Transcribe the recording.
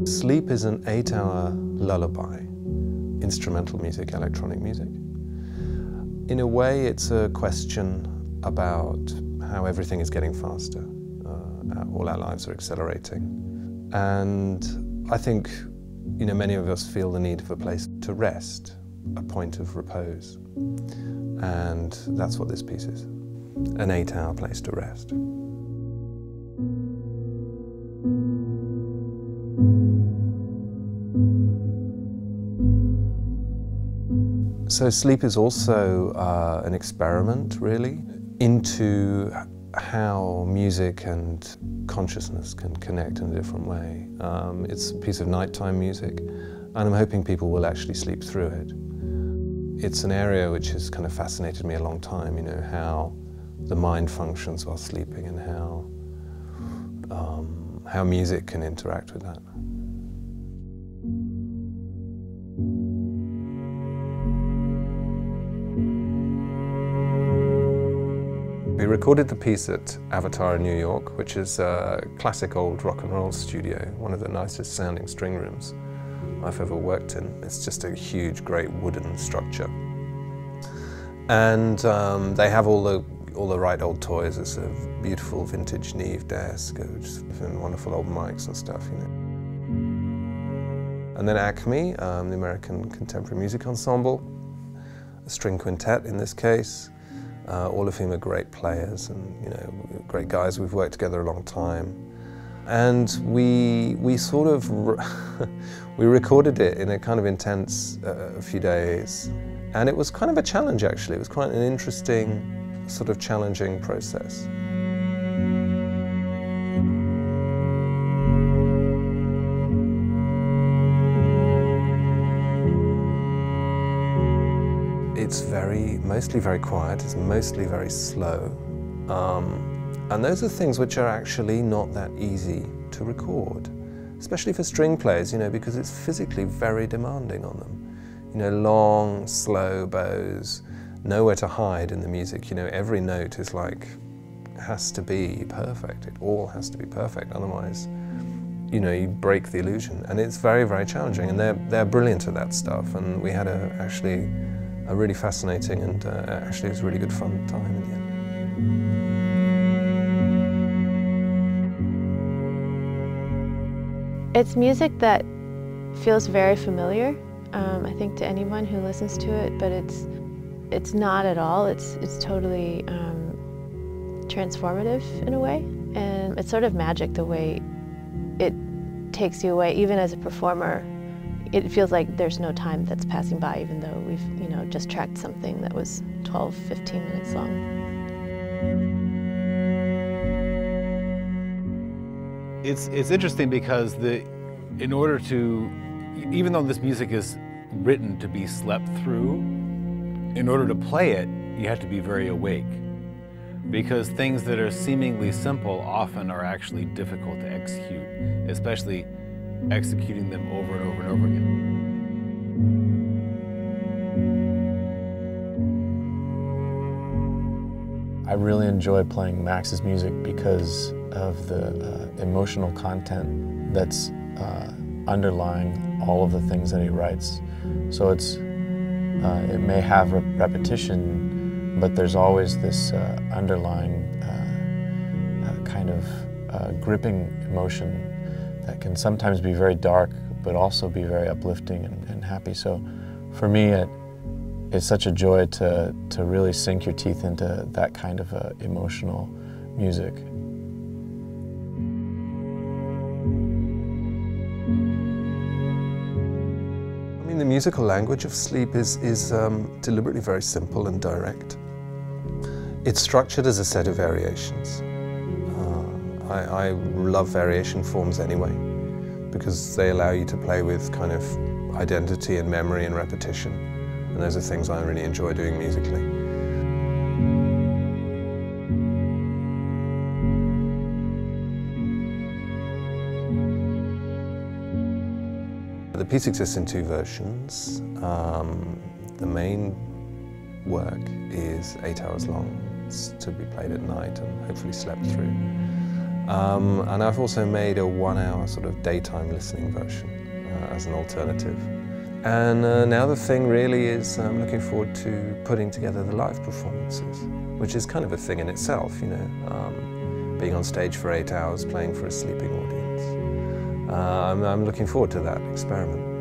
Sleep is an 8-hour lullaby, instrumental music, electronic music. In a way, it's a question about how everything is getting faster. All our lives are accelerating. And I think, many of us feel the need of a place to rest, a point of repose. And that's what this piece is, an 8-hour place to rest. So sleep is also an experiment, really, into how music and consciousness can connect in a different way. It's a piece of nighttime music, and I'm hoping people will actually sleep through it. It's an area which has kind of fascinated me a long time, how the mind functions while sleeping and how music can interact with that. We recorded the piece at Avatar in New York, which is a classic old rock and roll studio, one of the nicest sounding string rooms I've ever worked in. It's just a huge, great wooden structure. And they have all the right old toys. It's a beautiful vintage Neve desk, and wonderful old mics and stuff, And then ACME, the American Contemporary Music Ensemble, a string quintet in this case. All of whom are great players and great guys. We've worked together a long time, and we sort of we recorded it in a kind of intense few days, and it was kind of a challenge actually. It was quite an interesting, sort of challenging process. It's mostly very quiet, it's mostly very slow. And those are things which are actually not that easy to record, especially for string players, because it's physically very demanding on them. Long, slow bows, nowhere to hide in the music. Every note is has to be perfect. It all has to be perfect, otherwise, you break the illusion. And it's very, very challenging, and they're brilliant at that stuff. And we had actually a really fascinating and actually it was a really good fun time in the end. It's music that feels very familiar, I think, to anyone who listens to it, but it's not at all. It's totally transformative in a way, and it's sort of magic the way it takes you away, even as a performer. It feels like there's no time that's passing by, even though we've, just tracked something that was 12, 15 minutes long. It's interesting because in order to, even though this music is written to be slept through, in order to play it, you have to be very awake. Because things that are seemingly simple often are actually difficult to execute, especially executing them over and over and over again. I really enjoy playing Max's music because of the emotional content that's underlying all of the things that he writes. So it may have repetition, but there's always this underlying kind of gripping emotion that can sometimes be very dark, but also be very uplifting and happy. So for me, it's such a joy to really sink your teeth into that kind of emotional music. The musical language of Sleep is deliberately very simple and direct. It's structured as a set of variations. I love variation forms anyway, because they allow you to play with kind of identity and memory and repetition. And those are things I really enjoy doing musically. The piece exists in 2 versions. The main work is 8 hours long. It's to be played at night and hopefully slept through. And I've also made a 1-hour sort of daytime listening version as an alternative. And now the thing really is I'm looking forward to putting together the live performances, which is kind of a thing in itself, you know, being on stage for 8 hours playing for a sleeping audience. I'm looking forward to that experiment.